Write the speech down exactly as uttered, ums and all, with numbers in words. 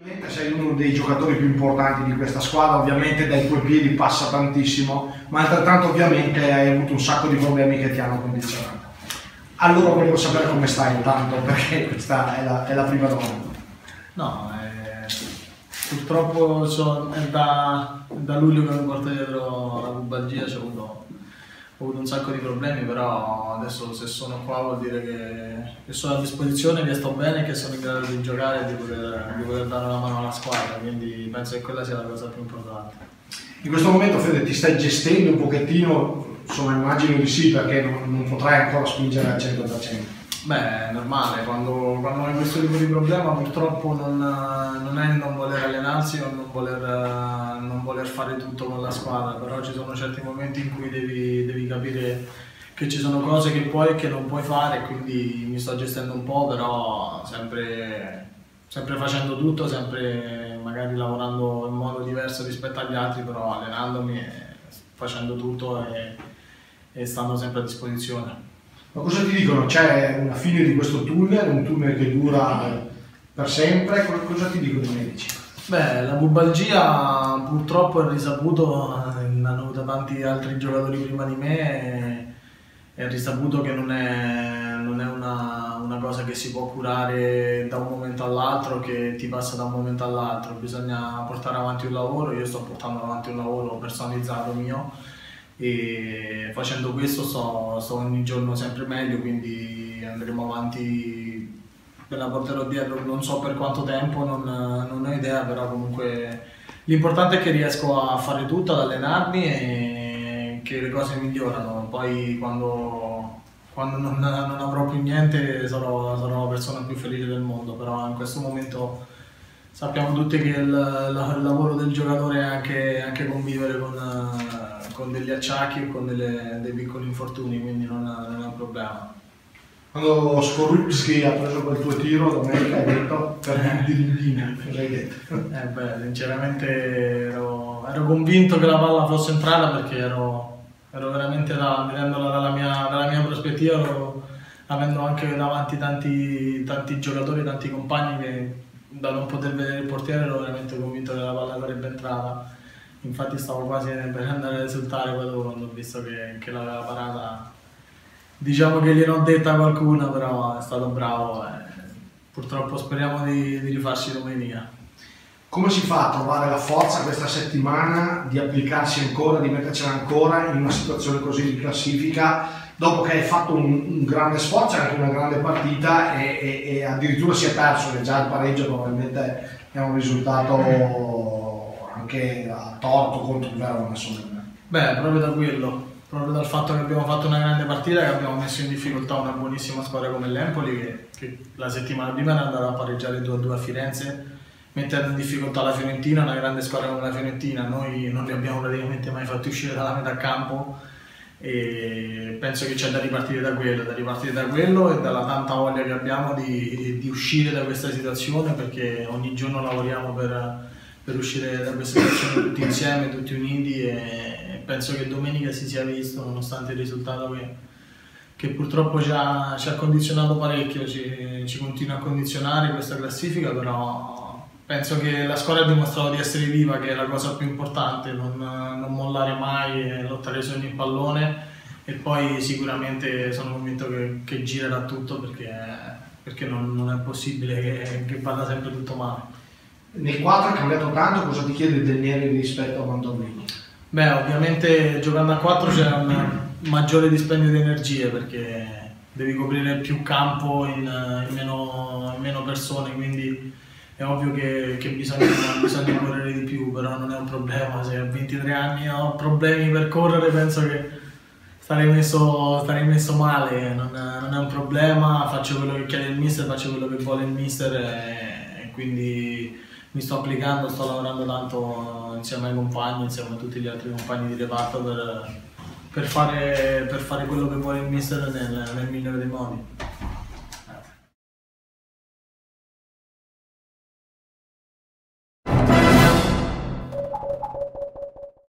Sei uno dei giocatori più importanti di questa squadra, ovviamente dai tuoi piedi passa tantissimo, ma altrettanto ovviamente hai avuto un sacco di problemi che ti hanno condizionato. Allora volevo sapere come stai intanto, perché questa è la, è la prima domanda. No, eh, purtroppo so, è da, da luglio che mi porto dietro la pubalgia, ho avuto, ho avuto un sacco di problemi, però adesso se sono qua vuol dire che, che sono a disposizione, che sto bene, che sono in grado di giocare e di poter, di poter dare una mano alla squadra, quindi penso che quella sia la cosa più importante. In questo momento Fede ti stai gestendo un pochettino, insomma immagino di sì, perché non, non potrai ancora spingere al cento per cento. Beh, è normale, quando, quando hai questo tipo di problema purtroppo non, non è non voler allenarsi o non voler, non voler fare tutto con la squadra, però ci sono certi momenti in cui devi, devi capire che ci sono cose che puoi e che non puoi fare, quindi mi sto gestendo un po', però sempre, sempre facendo tutto, sempre magari lavorando in modo diverso rispetto agli altri, però allenandomi e facendo tutto e, e stando sempre a disposizione. Ma cosa ti dicono? C'è una fine di questo tunnel, un tunnel che dura per sempre? Cosa ti dicono i medici? Beh, la pubalgia purtroppo è risaputo, hanno avuto tanti altri giocatori prima di me, è risaputo che non è, non è una, una cosa che si può curare da un momento all'altro, che ti passa da un momento all'altro, bisogna portare avanti un lavoro, io sto portando avanti un lavoro personalizzato mio, e facendo questo sto, sto ogni giorno sempre meglio, quindi andremo avanti, me la porterò dietro, non so per quanto tempo, non, non ho idea, però comunque l'importante è che riesco a fare tutto, ad allenarmi e che le cose migliorano, poi quando, quando non, non avrò più niente sarò, sarò la persona più felice del mondo, però in questo momento sappiamo tutti che il, il lavoro del giocatore è anche, anche convivere con, con degli acciacchi o con delle, dei piccoli infortuni, quindi non, non è un problema. Quando Skorupski ha preso quel tuo tiro domenica hai detto per il dirindino, cosa hai detto? Eh beh, sinceramente ero, ero convinto che la palla fosse entrata, perché ero, ero veramente là, vedendola dalla mia, dalla mia prospettiva, ero, avendo anche davanti tanti, tanti giocatori, tanti compagni che da non poter vedere il portiere ero veramente convinto che la palla sarebbe entrata. Infatti stavo quasi per andare a esultare quando ho visto che, che l'aveva parata. Diciamo che gliene ho detta qualcuna, però è stato bravo e purtroppo speriamo di, di rifarci domenica. Come si fa a trovare la forza questa settimana di applicarsi ancora, di mettercela ancora in una situazione così di classifica, dopo che hai fatto un, un grande sforzo, anche una grande partita e, e, e addirittura si è perso, che già il pareggio probabilmente è un risultato anche a torto contro il Verona, insomma. Beh, proprio da quello. Proprio dal fatto che abbiamo fatto una grande partita, che abbiamo messo in difficoltà una buonissima squadra come l'Empoli, che, che la settimana prima era andata a pareggiare due a due a Firenze, mettendo in difficoltà la Fiorentina, una grande squadra come la Fiorentina. Noi non li abbiamo praticamente mai fatti uscire dalla metà campo e penso che c'è da ripartire da quello, da ripartire da quello e dalla tanta voglia che abbiamo di, di uscire da questa situazione, perché ogni giorno lavoriamo per, per uscire da questa situazione tutti insieme, tutti uniti, e penso che domenica si sia visto, nonostante il risultato che, che purtroppo ci ha, ci ha condizionato parecchio, ci, ci continua a condizionare questa classifica, però penso che la squadra ha dimostrato di essere viva, che è la cosa più importante, non, non mollare mai, lottare sui ogni pallone, e poi sicuramente sono convinto che, che girerà tutto, perché, perché non, non è possibile che, che vada sempre tutto male. Nei quattro è cambiato tanto, cosa ti chiede Del Neri rispetto a Mandolini? Beh, ovviamente giocando a quattro c'è un maggiore dispendio di energie, perché devi coprire più campo in, in, meno, in meno persone, quindi è ovvio che, che bisogna, bisogna correre di più, però non è un problema. Se a ventitré anni ho problemi per correre, penso che starei messo, starei messo male, non, non è un problema, faccio quello che chiede il mister, faccio quello che vuole il mister e, e quindi mi sto applicando, sto lavorando tanto insieme ai compagni, insieme a tutti gli altri compagni di reparto per, per, fare, per fare quello che vuole il mister nel, nel migliore dei modi.